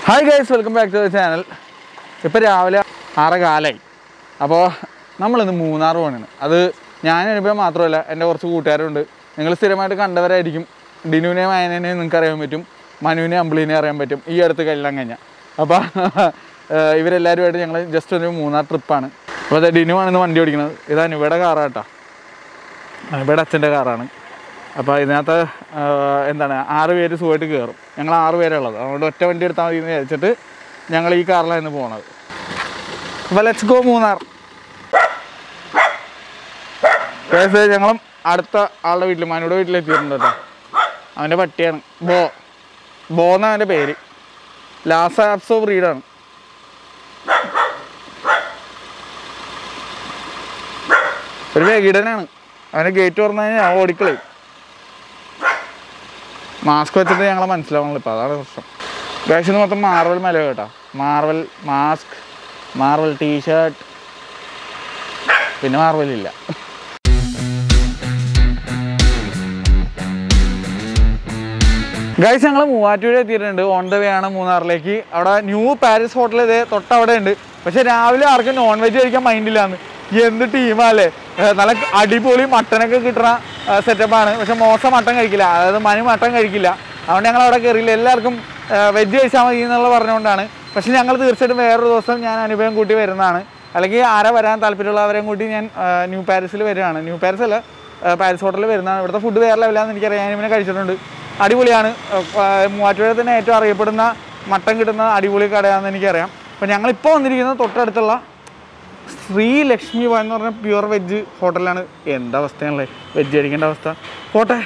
Hi guys, welcome back to the channel. ഇപ്പോൾ രാവിലെ 6:15 അപ്പോൾ നമ്മൾ ഇന്ന് മൂന്നാർ പോവാണ്. അത് ഞാൻ അനുഭവം മാത്രമല്ല എൻ്റെ കുറച്ച് കൂട്ടുകാരുണ്ട്. നിങ്ങൾ സ്ഥിരമായിട്ട് കണ്ടവരായിരിക്കും. ഡിനുവിനെ മയനെ നിങ്ങൾക്ക് അറിയാൻ പറ്റും. മനുവിനെ അമ്പിളിനെ അറിയാൻ പറ്റും. ഈ അടുത്ത് കല്യാണം കഴിഞ്ഞ. അപ്പോൾ ഇവരെല്ലാവരുമായിട്ട് ഞങ്ങൾ ജസ്റ്റ് ഒരു മൂന്നാർ ട്രിപ്പാണ്. അപ്പോൾ അത് ഡിനുവാണ് വണ്ടി ഓടിക്കുന്നത്. ഇത് അനുവയുടെ കാറാട്ടോ. അനുവയുടെ അച്ഛൻ്റെ കാറാണ്. അപ്പോൾ ഇതിനകത്ത് എന്താണ് 6 പേര് സുഖമായിട്ട് കയറും. ഞങ്ങൾ 6 പേരുള്ളത്. അതുകൊണ്ട് ഒറ്റ വണ്ടി എടുത്താൽ മതി എന്ന് വിചാരിച്ചിട്ട് ഞങ്ങൾ ഈ കാറിലാണ് പോകുന്നത്. അപ്പോൾ ലെറ്റ്സ് ഗോ മൂന്നാർ. ഞങ്ങളും അടുത്ത ആളുടെ വീട്ടിൽ മനുവിടെ വീട്ടിലെത്തിയിട്ടുണ്ട് കേട്ടോ. അവൻ്റെ പട്ടിയാണ് ബോ എന്നാണ് അവൻ്റെ പേര്. ലാസ ആപ്സോ ബ്രീഡാണ്. ഒരു വേഗീടനാണ്. അവൻ്റെ ഗേറ്റ് തുറന്നു കഴിഞ്ഞാൽ അവൻ ഓടിക്കളയും. മാസ്ക് വെച്ചിട്ട് ഞങ്ങളെ മനസ്സിലാവണല്ലോ. ഇപ്പോൾ അതാണ് പ്രശ്നം. ഗൈസ് ഇത് മൊത്തം മാർവൽ മല കേട്ടോ. മാർവൽ മാസ്ക്, മാർവൽ ടീഷർട്ട്, പിന്നെ മാർവലില്ല. ഗൈസ് ഞങ്ങൾ മൂവാറ്റുപുഴ എത്തിയിട്ടുണ്ട്. ഓൺ ദ വേ ആണ് മൂന്നാറിലേക്ക്. അവിടെ ന്യൂ പാരീസ് ഹോട്ടൽ ഇതേ തൊട്ടവിടെ ഉണ്ട്. പക്ഷെ രാവിലെ ആർക്കും നോൺ വെജ് കഴിക്കാൻ മൈൻഡില്ലാന്ന്. എന്ത് ടീമാല്ലേ. നല്ല അടിപൊളി മട്ടനൊക്കെ കിട്ടുന്ന സെറ്റപ്പാണ്. പക്ഷെ മോശം മട്ടൻ കഴിക്കില്ല. അതായത് മനു മട്ടൻ കഴിക്കില്ല. അതുകൊണ്ട് ഞങ്ങൾ അവിടെ കയറിയില്ല. എല്ലാവർക്കും വെജ് കഴിച്ചാൽ മതി എന്നുള്ള പറഞ്ഞുകൊണ്ടാണ്. പക്ഷെ ഞങ്ങൾ തീർച്ചയായിട്ടും വേറൊരു ദിവസം ഞാൻ അനുഭവം കൂട്ടി വരുന്നതാണ്. അല്ലെങ്കിൽ ആരെ വരാൻ താല്പര്യമുള്ളവരെയും കൂട്ടി ഞാൻ ന്യൂ പാരീസിൽ വരികയാണ്. ന്യൂ പാരീസ് അല്ല, പാരീസ് ഹോട്ടലിൽ വരുന്നതാണ്. ഇവിടുത്തെ ഫുഡ് വേറെ ലെവലാന്ന് എനിക്കറിയാം. ഞാൻ ഇവനെ കഴിച്ചിട്ടുണ്ട്. അടിപൊളിയാണ്. മൂവാറ്റുപുഴ തന്നെ ഏറ്റവും അറിയപ്പെടുന്ന മട്ടൻ കിട്ടുന്ന അടിപൊളി കടയാണെന്ന് എനിക്കറിയാം. അപ്പോൾ ഞങ്ങളിപ്പോൾ വന്നിരിക്കുന്നത് തൊട്ടടുത്തുള്ള ശ്രീ ലക്ഷ്മി ഭവൻ എന്ന് പറഞ്ഞ പ്യുവർ വെജ് ഹോട്ടലിലാണ്. എന്താ അവസ്ഥയാണല്ലേ വെജ് കഴിക്കേണ്ട അവസ്ഥ. പോട്ടെ.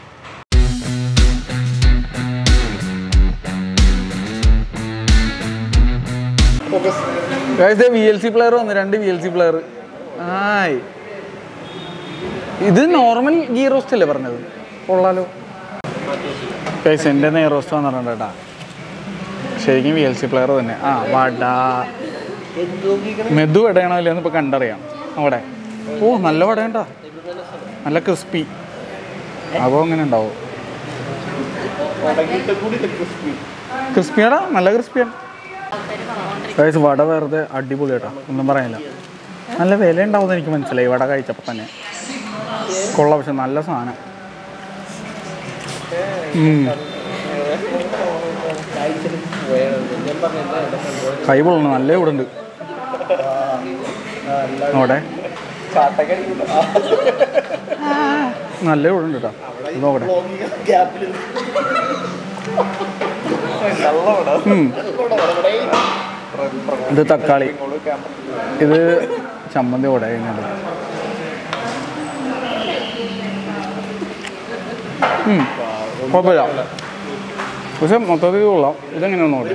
VLC പ്ലെയർ വന്നു. 2 VLC പ്ലെയർ. ആയി ഇത് നോർമൽ ഗീ റോസ്റ്റ് അല്ലേ പറഞ്ഞത്? കൊള്ളാലോ. ഗൈസ് എൻ്റെ നെയ് റോസ്റ്റ് വന്നിട്ടുണ്ട് കേട്ടാ. ശരിക്കും VLC പ്ലെയർ തന്നെ. വട മെതു വടയാണോ ഇല്ലെന്ന് ഇപ്പോൾ കണ്ടറിയാം. അവിടെ നല്ല വടയുണ്ടാ. നല്ല ക്രിസ്പി. അപ്പോൾ അങ്ങനെ ഉണ്ടാവും. ക്രിസ്പിയാടാ, നല്ല ക്രിസ്പിയാണ്. ഗൈസ് വട വെറുതെ അടിപൊളി കേട്ടോ. ഒന്നും പറയാനില്ല. നല്ല വില ഉണ്ടാവുമെന്ന് എനിക്ക് മനസ്സിലായി വട കഴിച്ചപ്പോൾ തന്നെ. കൊള്ളാം. പക്ഷെ നല്ല സാധനം. കൈ പൊള്ളണം. നല്ല ഇവിടെ ഉണ്ട്. നോടെ നല്ല ഇവിടെ ഉണ്ട് കേട്ടോ. നോക്കട്ടെ. ഇത് തക്കാളി, ഇത് ചമ്മന്തി കൂടെ കഴിഞ്ഞത്. കുഴപ്പമില്ല. പക്ഷെ മൊത്തത്തിൽ കൊള്ളാം. ഇതെങ്ങനെയാന്ന് നോക്കാം.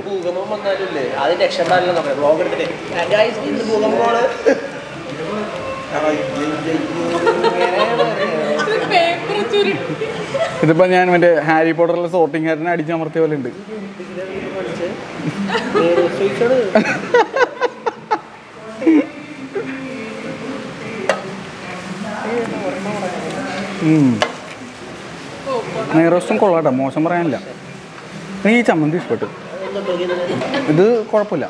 ഇതിപ്പോ ഞാൻ മറ്റേ ഹാരി പോട്ടറിലെ സോർട്ടിങ് ഹാറ്റിനെ അടിച്ചമർത്തിയ പോലെ ഉണ്ട്. നെയ്റോസ്റ്റും കൊള്ളാട്ടോ. മോശം പറയാനില്ല. എനിക്ക് ഈ ചമ്മന്തി ഇഷ്ടപ്പെട്ടു. ഇത് കുഴപ്പമില്ല.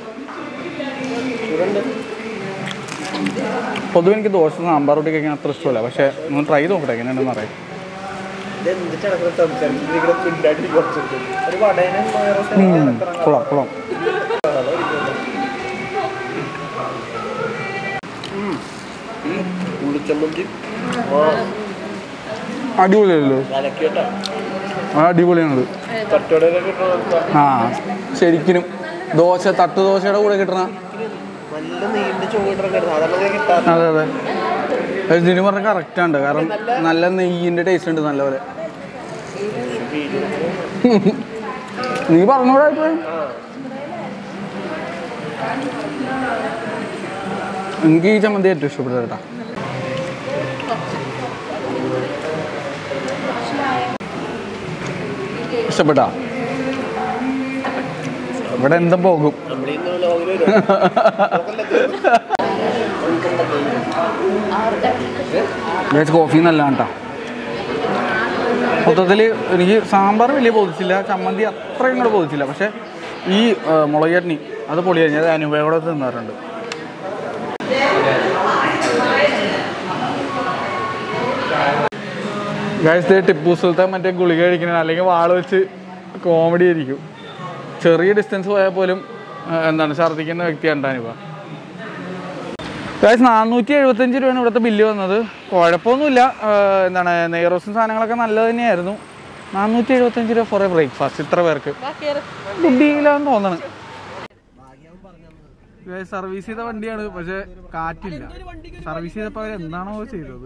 പൊതുവെ എനിക്ക് ദോശ സാമ്പാർ റൊട്ടി കഴിക്കാൻ അത്ര ഇഷ്ടമല്ല. പക്ഷെ ഒന്ന് ട്രൈ നോക്കട്ടെ എങ്ങനെയുണ്ടെന്ന് അറിയാം. കൊള്ളാം കൊള്ളാം. അടിപൊളിയല്ലോ. അടിപൊളിയാണത്. ശരിക്കും ദോശ തട്ട് ദോശയുടെ കൂടെ കിട്ടണ. അതെ അതെ. ഇതിന് പറഞ്ഞ കറക്റ്റാണ്. കാരണം നല്ല നെയ്യിൻ്റെ ടേസ്റ്റ് ഉണ്ട് നല്ലപോലെ. നീ പറഞ്ഞൂടാ. എനിക്ക് ഈ ചമ്മന്തി ഏറ്റവും ഇഷ്ടപ്പെട്ടത് കേട്ടാ. ഇഷ്ടപ്പെട്ടാ? ഇവിടെ എന്തും പോകും. കോഫി നല്ലതാണ് കേട്ടോ. മൊത്തത്തിൽ എനിക്ക് സാമ്പാർ വലിയ ബോധിച്ചില്ല, ചമ്മന്തി അത്ര ഇങ്ങോട്ട് ബോധിച്ചില്ല. പക്ഷേ ഈ മുളക് ചട്നി അത് പൊളിയായിരുന്നു, അത് അനുഭവയോടെ തിന്നാറുണ്ട്. ഗൈസ് ടിപ്പു സുൽത്താൻ മറ്റേ ഗുളിക കഴിക്കണം, അല്ലെങ്കിൽ വാള് വെച്ച് കോമഡി ആയിരിക്കും. ചെറിയ ഡിസ്റ്റൻസ് പോയാൽ പോലും ഛർദ്ദിക്കുന്ന വ്യക്തിയാണ് അനുഭവം. ഗൈസ് 475 രൂപയാണ് ഇവിടുത്തെ ബില്ല് വന്നത്. കുഴപ്പമൊന്നുമില്ല. നെയ്റോസും സാധനങ്ങളൊക്കെ നല്ലത് തന്നെയായിരുന്നു. 475 രൂപ ഫോർ എ ബ്രേക്ക്ഫാസ്റ്റ് ഇത്ര പേർക്ക് ബുദ്ധിയിലാന്ന് തോന്നണം. സർവീസ് ചെയ്ത വണ്ടിയാണ്, പക്ഷെ കാറ്റില്ല. സർവീസ് ചെയ്തപ്പോൾ അവർ എന്താണോ ചെയ്തത്.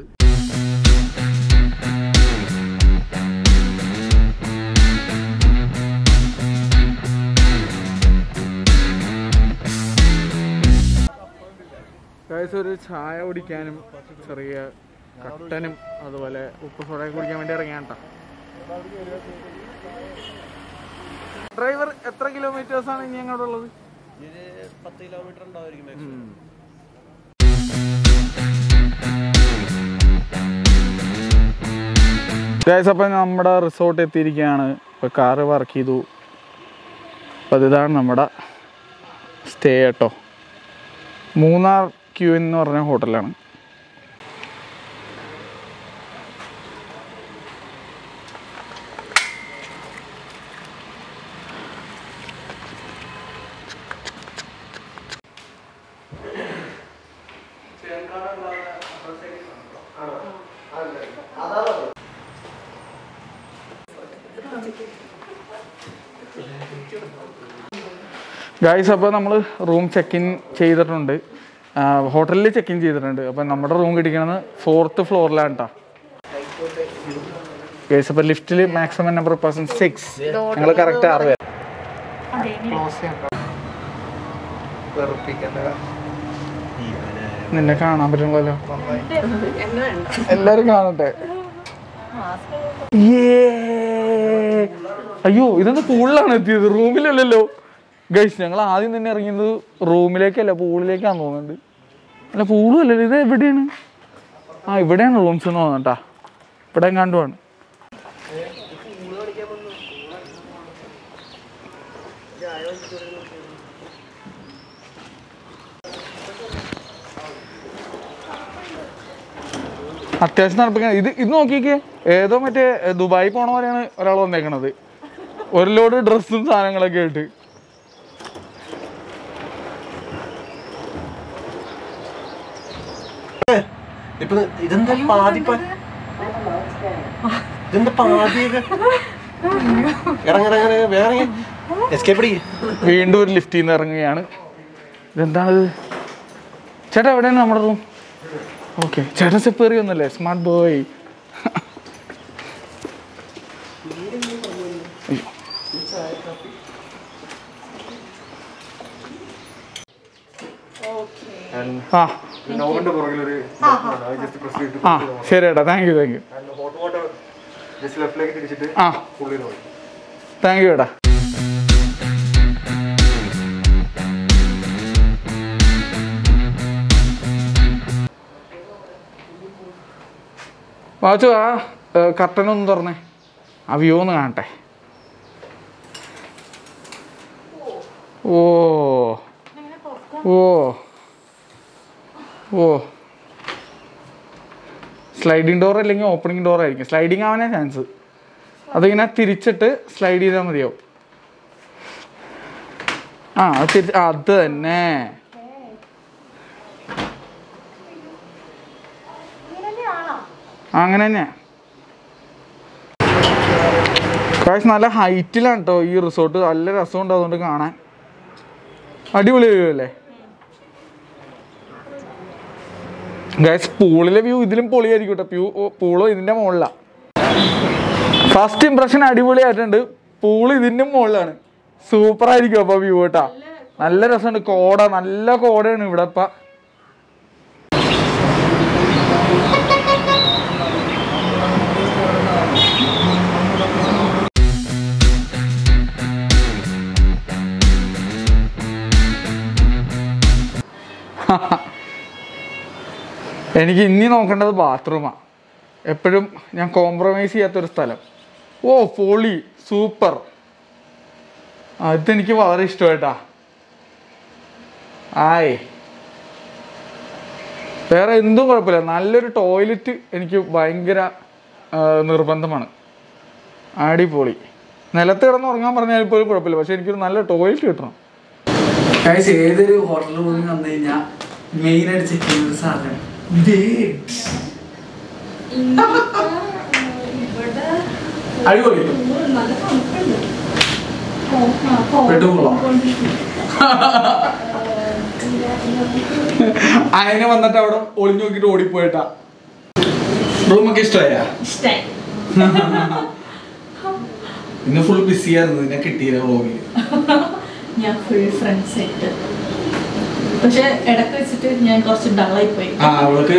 ഒരു ചായ കുടിക്കാനും ചെറിയ കട്ടനും അതുപോലെ ഉപ്പ് സോഡയൊക്കെ കുടിക്കാൻ വേണ്ടി ഇറങ്ങിയാണ്ട. ഡ്രൈവർ എത്ര കിലോമീറ്റേഴ്സാണ് ഇനി അങ്ങോട്ട് ഉള്ളത്? 10 കിലോമീറ്റർ ഉണ്ടാവും. അപ്പം നമ്മുടെ റിസോർട്ട് എത്തിയിരിക്കുകയാണ്. ഇപ്പോൾ കാറ് വർക്ക് ചെയ്തു. അപ്പം ഇതാണ് നമ്മുടെ സ്റ്റേ കേട്ടോ. മൂന്നാർ ക്യൂ എന്ന് പറഞ്ഞ ഹോട്ടലാണ്. ഗൈസ് അപ്പോൾ നമ്മൾ റൂം ചെക്ക് ഇൻ ചെയ്തിട്ടുണ്ട്, ഹോട്ടലിൽ ചെക്ക് ഇൻ ചെയ്തിട്ടുണ്ട്. അപ്പം നമ്മുടെ റൂം കിട്ടിക്കണത് 4th ഫ്ലോറിലാണ് കേട്ടോ. ഗൈസ് അപ്പോൾ ലിഫ്റ്റിൽ മാക്സിമം നമ്പർ പേഴ്സൺ 6, ഞങ്ങൾ കറക്റ്റ് 6 പേര്. നിന്നെ കാണാൻ പറ്റുള്ളല്ലോ, എല്ലാരും കാണട്ടെ. അയ്യോ ഇതെന്താ പൂളിലാണ് എത്തിയത്, റൂമിലല്ലല്ലോ. ഗൈസ് ഞങ്ങൾ ആദ്യം തന്നെ ഇറങ്ങിയത് റൂമിലേക്കല്ല പൂളിലേക്കാന്ന് തോന്നുന്നുണ്ട്. അല്ല പൂളും അല്ലല്ലോ, ഇത് എവിടെയാണ്? ഇവിടെയാണ് റൂംസ് എന്ന് തോന്നട്ടാ, ഇവിടെ കണ്ടുവാണ്. അത്യാവശ്യം നടപ്പിക്കാൻ ഇത് നോക്കിക്കേ, ഏതോ മറ്റേ ദുബായി പോണ പോലെയാണ് ഒരാൾ വന്നേക്കണത്. ഒരു ലോഡ് ഡ്രസ്സും സാധനങ്ങളൊക്കെ ആയിട്ട്. വീണ്ടും ഒരു ലിഫ്റ്റിൽ നിന്ന് ഇറങ്ങുകയാണ്. ഇതെന്താണിത്? ചേട്ടാ എവിടെയാണ് നമ്മുടെ റൂം? ഓക്കെ ചേട്ടൻ സെപ്പേറി ഒന്നല്ലേ, സ്മാർട്ട് ബോയ്. ശരി ഏട്ടാ, thank you thank you thank you ഏട്ടാ. വാച്ചു ആ കർട്ടനൊന്ന് തുറന്നേ, ആ വ്യൂ ഒന്ന് കാണട്ടെ. ഓ ഓ ഓ സ്ലൈഡിങ് ഡോർ അല്ലെങ്കിൽ ഓപ്പണിംഗ് ഡോർ ആയിരിക്കും. സ്ലൈഡിങ് ആവാനേ ചാൻസ്. അതിങ്ങനെ തിരിച്ചിട്ട് സ്ലൈഡ് ചെയ്താൽ മതിയാവും. അത് തന്നെ. അങ്ങനെ തന്നെ. കാശ് നല്ല ഹൈറ്റിലാണ് കേട്ടോ ഈ റിസോർട്ട്. നല്ല രസമുണ്ട് അതുകൊണ്ട് കാണാൻ. അടിപൊളി വ്യൂ അല്ലേ ഗൈസ്? പൂളിലെ വ്യൂ ഇതിലും പൊളിയായിരിക്കും കേട്ടോ. പൂള് ഇതിൻ്റെ മുകളിലാണ്. ഫസ്റ്റ് ഇംപ്രഷൻ അടിപൊളിയായിട്ടുണ്ട്. പൂള് ഇതിൻ്റെ മുകളിലാണ്. സൂപ്പറായിരിക്കും അപ്പോൾ വ്യൂ കേട്ടോ. നല്ല രസമുണ്ട്. കോട, നല്ല കോടയാണ് ഇവിടെ ഇപ്പം. എനിക്ക് ഇനി നോക്കേണ്ടത് ബാത്റൂമാണ്. എപ്പോഴും ഞാൻ കോംപ്രമൈസ് ചെയ്യാത്തൊരു സ്ഥലം. ഓ പൊളി, സൂപ്പർ. അതെനിക്ക് വളരെ ഇഷ്ടമായിട്ടാ. ആയ് വേറെ എന്തും കുഴപ്പമില്ല, നല്ലൊരു ടോയ്ലറ്റ് എനിക്ക് ഭയങ്കര നിർബന്ധമാണ്. അടിപൊളി. നിലത്ത് കിടന്ന് ഉറങ്ങാൻ പറഞ്ഞാൽ പോലും കുഴപ്പമില്ല, പക്ഷെ എനിക്കൊരു നല്ല ടോയ്ലറ്റ് കിട്ടണം. ഏതൊരു ഹോട്ടലിൽ പോയി വന്നു കഴിഞ്ഞാൽ മെയിനായിട്ട് ചെക്ക് ചെയ്യുന്ന ഒരു സാധനം അടിപൊളി. അതിനെ വന്നിട്ട് അവിടെ ഒളിഞ്ഞു നോക്കിട്ട് ഓടിപ്പോയിട്ടാ. റൂമൊക്കെ ഇഷ്ടമായ? ഇന്ന് ഫുൾ ബിസി ആയിരുന്നു, നിന്നെ കിട്ടിയില്ല വ്ളോഗില്. ഞാൻ ഫുൾ ഫ്രണ്ട്സ് ആയിട്ട്, പക്ഷെ ഇടക്ക് വെച്ചിട്ട് ഞാൻ കുറച്ച് ഡള്ളായി പോയി. അവൾക്ക്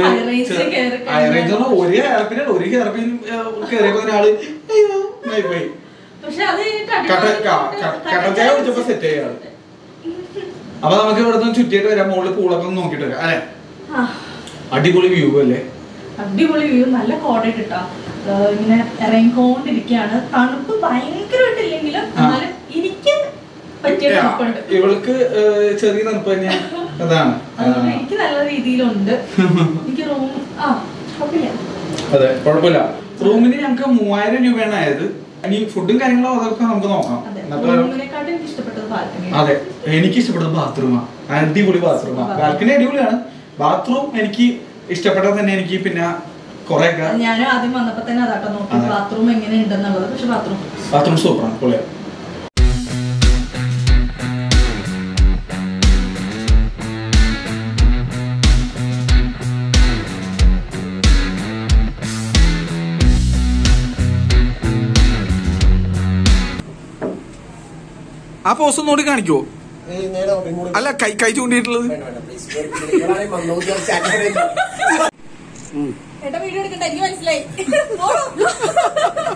ഒരേ ആപ്പിന് ഒരു കയറിയപ്പോ ഒരാള് പോയി. പക്ഷെ അത് കട്ടച്ചായ കുടിച്ചപ്പോ സെറ്റ് ചെയ്യാറ്. അപ്പൊ നമുക്ക് ഇവിടെ നിന്ന് ചുറ്റിയിട്ട് വരാം, മുകളിൽ പൂളൊക്കെ ഒന്ന് നോക്കിട്ട് വരാം അല്ലെ. അടിപൊളി വ്യൂ അല്ലേ? അടിപൊളി വ്യൂ, നല്ല കോടയിട്ട് ഇട്ടാ ഇങ്ങനെ ഇറങ്ങിക്കൊണ്ടിരിക്കുകയാണ്. തണുപ്പ് ഭയങ്കരമായിട്ടില്ലെങ്കിലും എന്നാലും എനിക്ക് പറ്റിയ തണുപ്പുണ്ട്. ഇവൾക്ക് ചെറിയ തണുപ്പ് തന്നെ അതാണ്. എനിക്ക് നല്ല രീതിയിലുണ്ട്. എനിക്ക് റൂം അതെ കുഴപ്പമില്ല. റൂമിന് ഞങ്ങൾക്ക് 3000 രൂപയാണ് ആയത്. ഇനി ഫുഡും കാര്യങ്ങളും അതൊക്കെ നമുക്ക് നോക്കാം. അതെ എനിക്ക് ഇഷ്ടപ്പെട്ടത് ബാത്റൂമാണ്. അടിപൊളി ബാത്റൂമാണ്. ബാൽക്കണി അടിപൊളിയാണ്. ബാത്റൂം എനിക്ക് ഇഷ്ടപ്പെട്ടത് തന്നെ. എനിക്ക് പിന്നെ കുറെ ഞാൻ ആദ്യം വന്നപ്പോ തന്നെ അതാട്ടോ നോക്കി ബാത്റൂം എങ്ങനെ ഉണ്ടെന്നുള്ളത്. പക്ഷെ ബാത്റൂം സൂപ്പറാണ്, പൊളിയാണ്. ആ പോസ്റ്റ് ഒന്നുകൂടി കാണിക്കുവോ? അല്ല കൈ ചൂണ്ടിയിട്ടുള്ളത്. വീഡിയോ എടുക്കട്ടെ, എനിക്ക് മനസ്സിലായി.